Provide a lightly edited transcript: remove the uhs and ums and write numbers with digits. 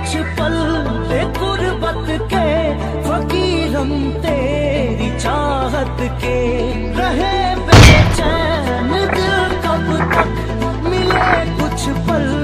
कुछ पल गुर्बत के फकीर हम तेरी चाहत के। रहे बेचैन दिल कब तक, मिले कुछ पल